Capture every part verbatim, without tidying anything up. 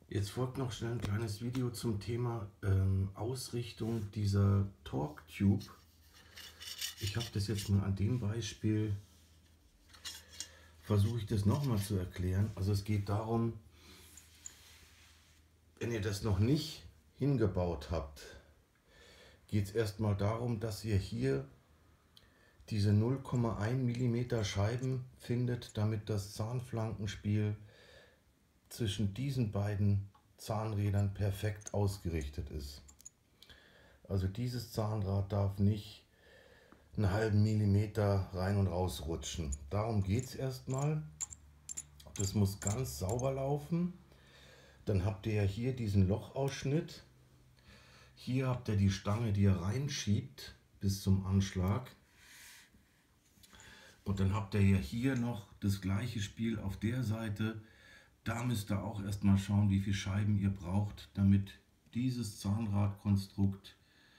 Jetzt folgt noch schnell ein kleines Video zum Thema ähm, Ausrichtung dieser Torque Tube. Ich habe das jetzt mal an dem Beispiel, versuche ich das nochmal zu erklären. Also es geht darum, wenn ihr das noch nicht hingebaut habt, geht es erstmal darum, dass ihr hier diese null Komma eins Millimeter Scheiben findet, damit das Zahnflankenspiel zwischen diesen beiden Zahnrädern perfekt ausgerichtet ist. Also dieses Zahnrad darf nicht einen halben Millimeter rein und raus rutschen. Darum geht es erstmal. Das muss ganz sauber laufen. Dann habt ihr ja hier diesen Lochausschnitt. Hier habt ihr die Stange, die ihr reinschiebt bis zum Anschlag. Und dann habt ihr ja hier noch das gleiche Spiel auf der Seite. Da müsst ihr auch erstmal schauen, wie viele Scheiben ihr braucht, damit dieses Zahnradkonstrukt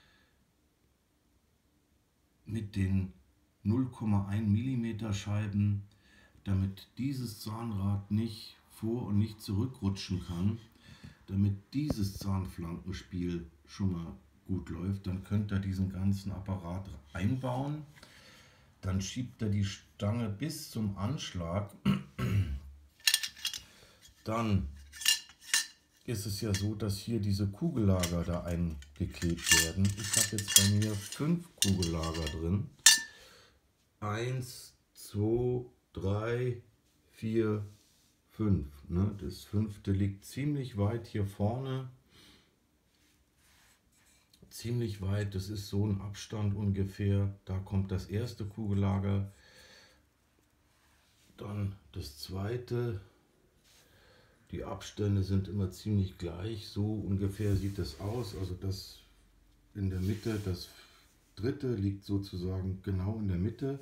mit den null Komma eins Millimeter Scheiben, damit dieses Zahnrad nicht vor- und nicht zurückrutschen kann, damit dieses Zahnflankenspiel schon mal gut läuft, dann könnt ihr diesen ganzen Apparat einbauen. Dann schiebt er die Stange bis zum Anschlag. Dann ist es ja so, dass hier diese Kugellager da eingeklebt werden. Ich habe jetzt bei mir fünf Kugellager drin. Eins, zwei, drei, vier, fünf. Ne? Das fünfte liegt ziemlich weit hier vorne. Ziemlich weit, das ist so ein Abstand ungefähr. Da kommt das erste Kugellager. Dann das zweite. Die Abstände sind immer ziemlich gleich, so ungefähr sieht es aus. Also das in der Mitte, das dritte liegt sozusagen genau in der Mitte.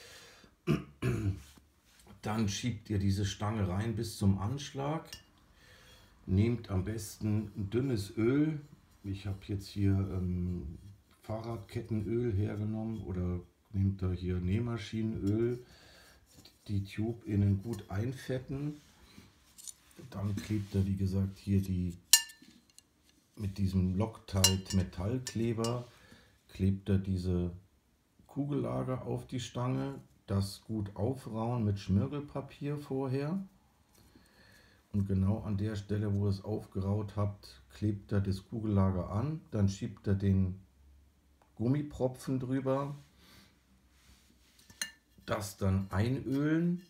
Dann schiebt ihr diese Stange rein bis zum Anschlag. Nehmt am besten ein dünnes Öl. Ich habe jetzt hier ähm, Fahrradkettenöl hergenommen oder nehmt da hier Nähmaschinenöl. Die Tube innen gut einfetten. Dann klebt er, wie gesagt, hier die mit diesem Loctite Metallkleber klebt er diese Kugellager auf die Stange. Das gut aufrauen mit Schmirgelpapier vorher. Und genau an der Stelle, wo ihr es aufgeraut habt, klebt er das Kugellager an. Dann schiebt er den Gummipropfen drüber. Das dann einölen.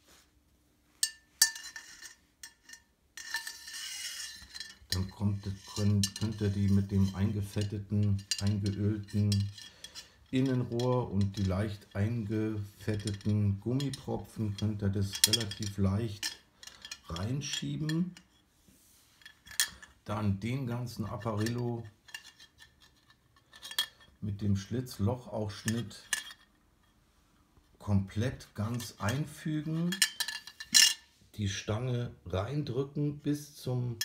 Dann kommt, könnt, könnt ihr die mit dem eingefetteten, eingeölten Innenrohr und die leicht eingefetteten Gummipropfen, könnt ihr das relativ leicht reinschieben. Dann den ganzen Apparillo mit dem Schlitzlochausschnitt komplett ganz einfügen. Die Stange reindrücken bis zum,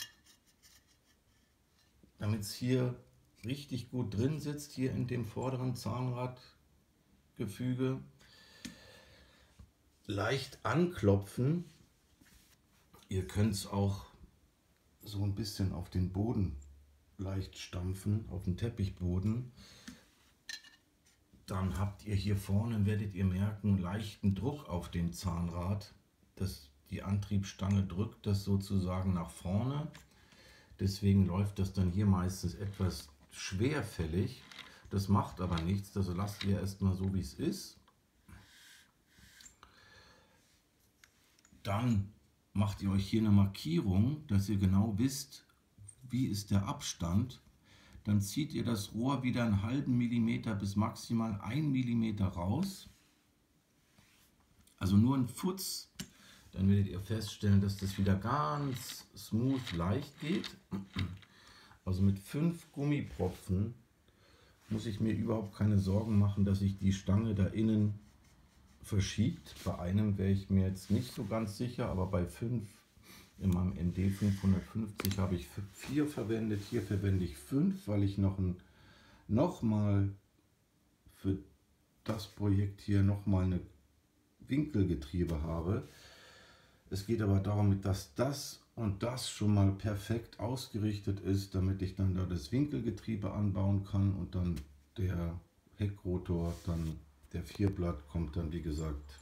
damit es hier richtig gut drin sitzt, hier in dem vorderen Zahnradgefüge. Leicht anklopfen. Ihr könnt es auch so ein bisschen auf den Boden leicht stampfen, auf den Teppichboden. Dann habt ihr hier vorne, werdet ihr merken, leichten Druck auf dem Zahnrad. Das, die Antriebsstange drückt das sozusagen nach vorne. Deswegen läuft das dann hier meistens etwas schwerfällig. Das macht aber nichts, also lasst ihr erstmal so, wie es ist. Dann macht ihr euch hier eine Markierung, dass ihr genau wisst, wie ist der Abstand. Dann zieht ihr das Rohr wieder einen halben Millimeter bis maximal ein Millimeter raus. Also nur ein Futz. Dann werdet ihr feststellen, dass das wieder ganz smooth leicht geht. Also mit fünf Gummipropfen muss ich mir überhaupt keine Sorgen machen, dass sich die Stange da innen verschiebt. Bei einem wäre ich mir jetzt nicht so ganz sicher, aber bei fünf, in meinem M D fünfhundertfünfzig habe ich vier verwendet. Hier verwende ich fünf, weil ich noch ein, noch mal für das Projekt hier noch mal eine Winkelgetriebe habe. Es geht aber darum, dass das und das schon mal perfekt ausgerichtet ist, damit ich dann da das Winkelgetriebe anbauen kann und dann der Heckrotor, dann der Vierblatt kommt dann wie gesagt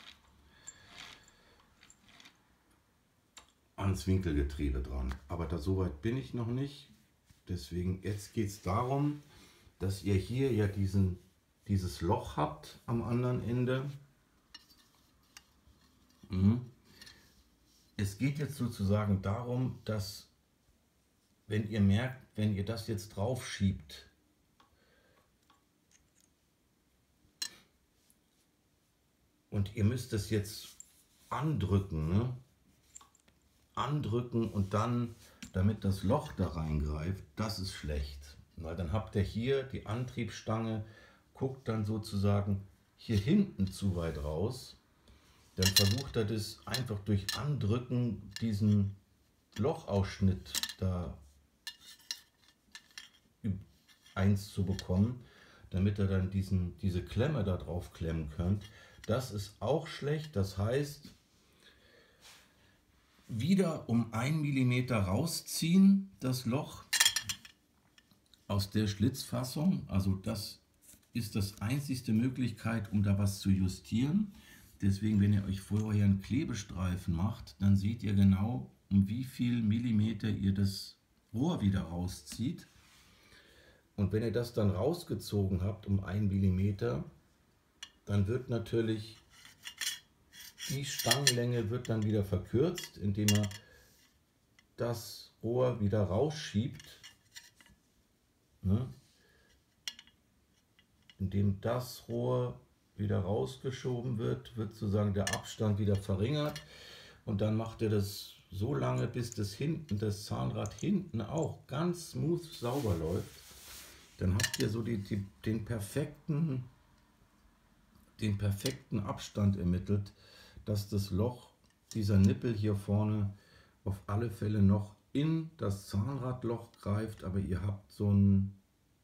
ans Winkelgetriebe dran. Aber da soweit bin ich noch nicht. Deswegen jetzt geht es darum, dass ihr hier ja diesen, dieses Loch habt am anderen Ende. Mhm. Es geht jetzt sozusagen darum, dass, wenn ihr merkt, wenn ihr das jetzt drauf schiebt, und ihr müsst es jetzt andrücken, ne? andrücken und dann, damit das Loch da reingreift, das ist schlecht. Weil dann habt ihr hier die Antriebsstange, guckt dann sozusagen hier hinten zu weit raus. Dann versucht er das einfach durch Andrücken, diesen Lochausschnitt da eins zu bekommen, damit er dann diesen, diese Klemme da drauf klemmen könnt. Das ist auch schlecht, das heißt, wieder um ein Millimeter rausziehen, das Loch aus der Schlitzfassung. Also das ist das einzigste Möglichkeit, um da was zu justieren. Deswegen, wenn ihr euch vorher einen Klebestreifen macht, dann seht ihr genau, um wie viel Millimeter ihr das Rohr wieder rauszieht. Und wenn ihr das dann rausgezogen habt um ein Millimeter, dann wird natürlich die Stangenlänge wird dann wieder verkürzt, indem er das Rohr wieder rausschiebt. Ne? Indem das Rohr wieder rausgeschoben wird, wird sozusagen der Abstand wieder verringert. Und dann macht er das so lange, bis das hinten, das Zahnrad hinten auch ganz smooth sauber läuft. Dann habt ihr so die, die, den perfekten, den perfekten Abstand ermittelt, dass das Loch, dieser Nippel hier vorne, auf alle Fälle noch in das Zahnradloch greift, aber ihr habt so einen,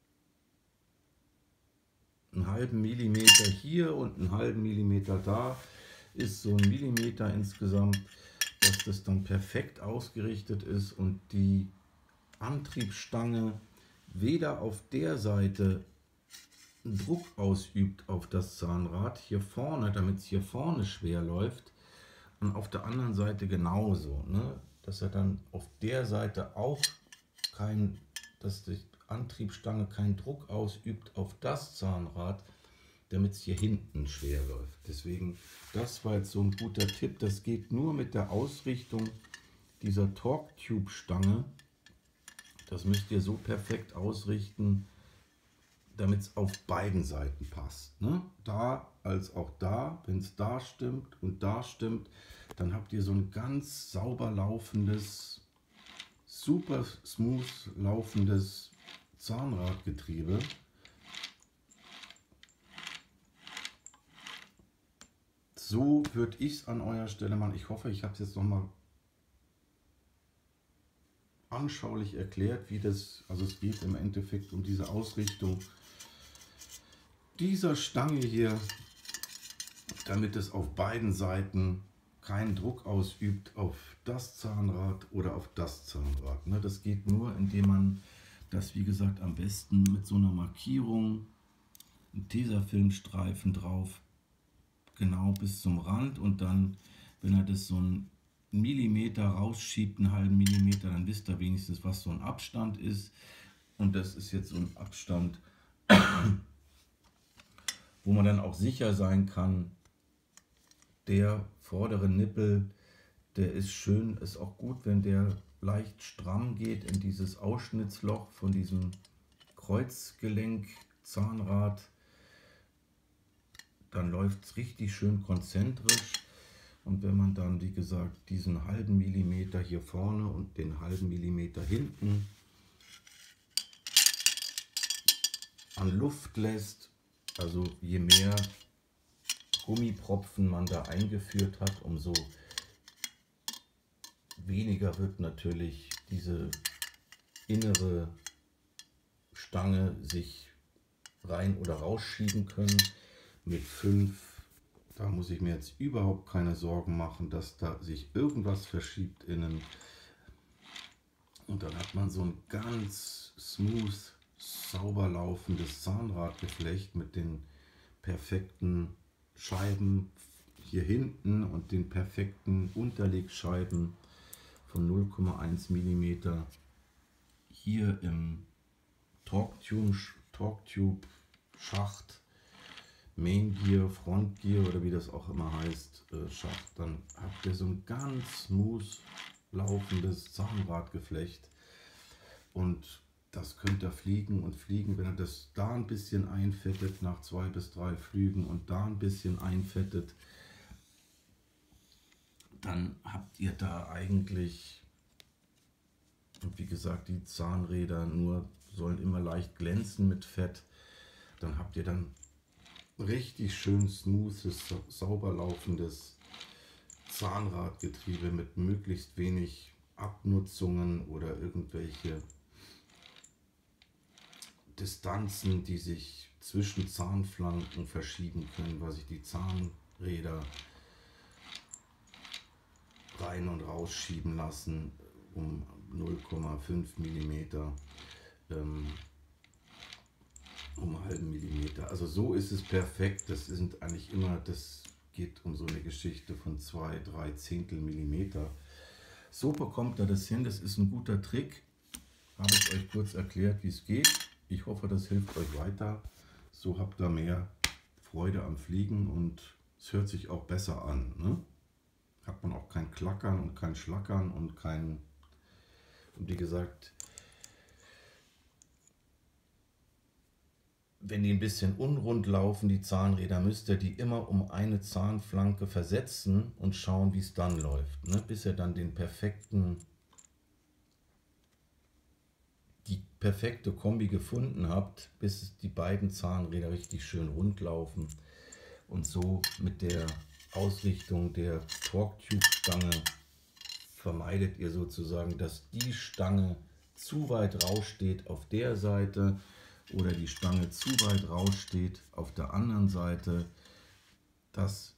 einen halben Millimeter hier und einen halben Millimeter da, ist so ein Millimeter insgesamt, dass das dann perfekt ausgerichtet ist und die Antriebsstange weder auf der Seite Druck ausübt auf das Zahnrad hier vorne, damit es hier vorne schwer läuft, und auf der anderen Seite genauso, ne? Dass er dann auf der Seite auch kein, dass die Antriebsstange keinen Druck ausübt auf das Zahnrad, damit es hier hinten schwer läuft. Deswegen, das war jetzt so ein guter Tipp. Das geht nur mit der Ausrichtung dieser Torque-Tube-Stange. Das müsst ihr so perfekt ausrichten, damit es auf beiden Seiten passt. Ne? Da als auch da. Wenn es da stimmt und da stimmt, dann habt ihr so ein ganz sauber laufendes, super smooth laufendes Zahnradgetriebe. So würde ich es an eurer Stelle machen. Ich hoffe, ich habe es jetzt noch mal anschaulich erklärt, wie das, also es geht im Endeffekt um diese Ausrichtung dieser Stange hier, damit es auf beiden Seiten keinen Druck ausübt auf das Zahnrad oder auf das Zahnrad. Ne, das geht nur, indem man das, wie gesagt, am besten mit so einer Markierung, einen Tesafilmstreifen drauf, genau bis zum Rand, und dann, wenn er das so einen Millimeter rausschiebt, einen halben Millimeter, dann wisst ihr wenigstens, was so ein Abstand ist. Und das ist jetzt so ein Abstand, wo man dann auch sicher sein kann, der vordere Nippel, der ist schön, ist auch gut, wenn der leicht stramm geht in dieses Ausschnittsloch von diesem Kreuzgelenk-Zahnrad. Dann läuft es richtig schön konzentrisch. Und wenn man dann, wie gesagt, diesen halben Millimeter hier vorne und den halben Millimeter hinten an Luft lässt, also je mehr Gummipropfen man da eingeführt hat, umso weniger wird natürlich diese innere Stange sich rein oder rausschieben können. Mit fünf, da muss ich mir jetzt überhaupt keine Sorgen machen, dass da sich irgendwas verschiebt innen. Und dann hat man so ein ganz smooth, sauber laufendes Zahnradgeflecht mit den perfekten Scheiben hier hinten und den perfekten Unterlegscheiben von null Komma eins Millimeter hier im Torque-Tube, Torque-Tube Schacht, Main Gear, Front Gear oder wie das auch immer heißt, äh, Schacht. Dann habt ihr so ein ganz smooth laufendes Zahnradgeflecht und das könnt ihr fliegen und fliegen, wenn ihr das da ein bisschen einfettet nach zwei bis drei Flügen und da ein bisschen einfettet, dann habt ihr da eigentlich, und wie gesagt, die Zahnräder nur sollen immer leicht glänzen mit Fett, dann habt ihr dann richtig schön smoothes, sauber laufendes Zahnradgetriebe mit möglichst wenig Abnutzungen oder irgendwelche Distanzen, die sich zwischen Zahnflanken verschieben können, weil sich die Zahnräder rein und rausschieben lassen um null Komma fünf Millimeter, ähm, um einen halben Millimeter. Also so ist es perfekt. Das sind eigentlich immer, das geht um so eine Geschichte von zwei, drei Zehntel Millimeter. So bekommt er das hin. Das ist ein guter Trick. Habe ich euch kurz erklärt, wie es geht. Ich hoffe, das hilft euch weiter. So habt ihr mehr Freude am Fliegen und es hört sich auch besser an. Ne? Hat man auch kein Klackern und kein Schlackern und kein, und wie gesagt, wenn die ein bisschen unrund laufen, die Zahnräder, müsst ihr die immer um eine Zahnflanke versetzen und schauen, wie es dann läuft, ne? Bis ihr dann den perfekten, die perfekte Kombi gefunden habt, bis die beiden Zahnräder richtig schön rund laufen. Und so mit der Ausrichtung der Torque-Tube-Stange vermeidet ihr sozusagen, dass die Stange zu weit raussteht auf der Seite oder die Stange zu weit raussteht auf der anderen Seite, dass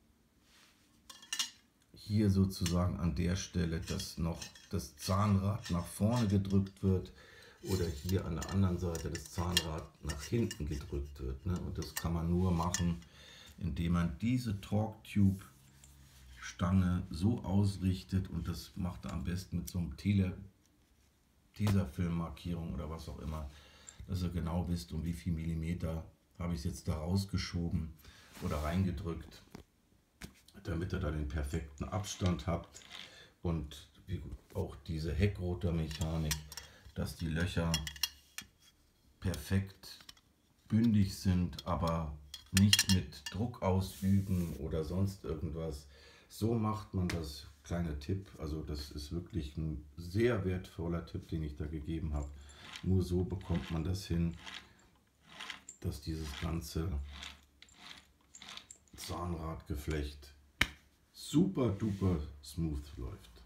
hier sozusagen an der Stelle, dass noch das Zahnrad nach vorne gedrückt wird oder hier an der anderen Seite das Zahnrad nach hinten gedrückt wird. Ne? Und das kann man nur machen, indem man diese Torque-Tube Stange so ausrichtet, und das macht er am besten mit so einem Tele Tesafilm-Markierung oder was auch immer, dass ihr genau wisst, um wie viel Millimeter habe ich es jetzt da rausgeschoben oder reingedrückt, damit ihr da den perfekten Abstand habt und wie auch diese Heckrotormechanik, dass die Löcher perfekt bündig sind, aber nicht mit Druck ausüben oder sonst irgendwas. So macht man das. Kleiner Tipp, also das ist wirklich ein sehr wertvoller Tipp, den ich da gegeben habe. Nur so bekommt man das hin, dass dieses ganze Zahnradgeflecht super duper smooth läuft.